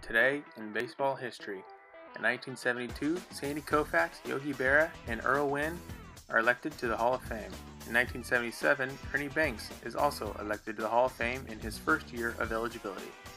Today in baseball history. In 1972, Sandy Koufax, Yogi Berra, and Earl Wynn are elected to the Hall of Fame. In 1977, Ernie Banks is also elected to the Hall of Fame in his first year of eligibility.